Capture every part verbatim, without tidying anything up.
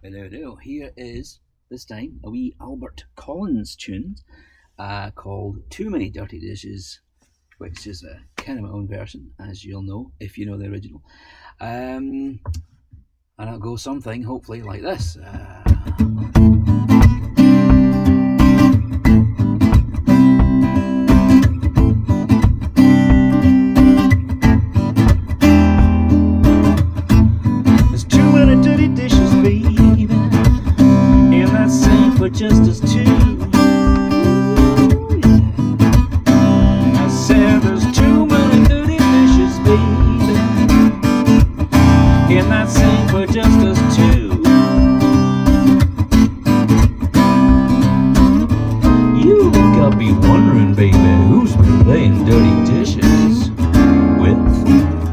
Hello, hello. Here is, this time, a wee Albert Collins tune uh, called Too Many Dirty Dishes, which is a kind of my own version, as you'll know, if you know the original. Um, and it'll go something, hopefully, like this. Uh, But just as two, I said there's too many dirty dishes, baby, in that sink for just us two. You got me wondering, baby, who's been playing dirty dishes with?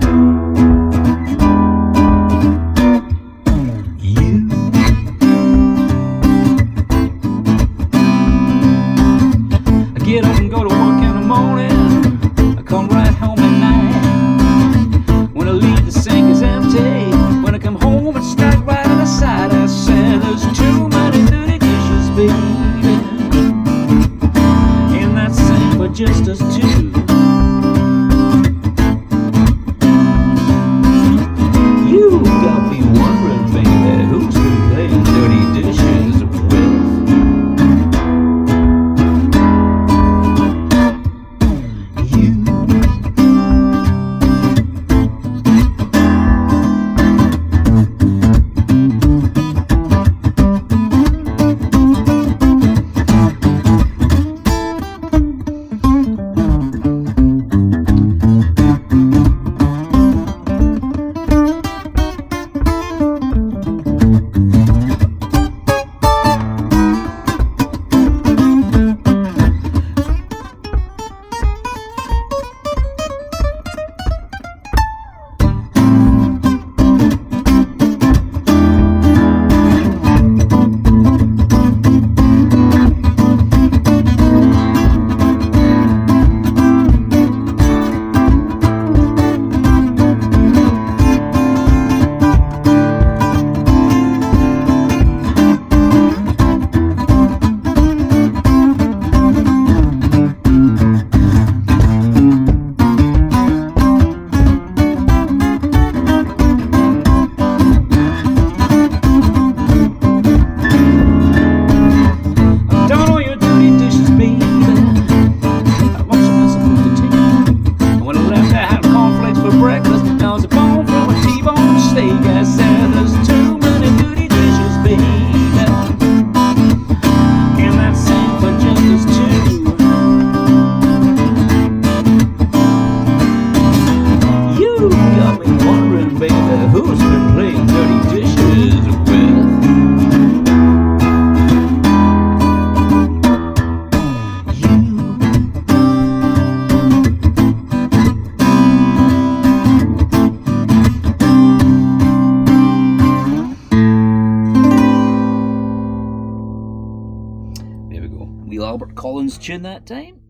Get up and go to work in the morning, I come right home at night. When I leave, the sink is empty. When I come home, it's stacked right on the side. I said there's too many dirty dishes, baby, in that sink for just us two. You got me wondering, baby, who's been playing dirty dishes with? Who's been playing dirty dishes with? You. There we go. Wee Albert Collins tune that time.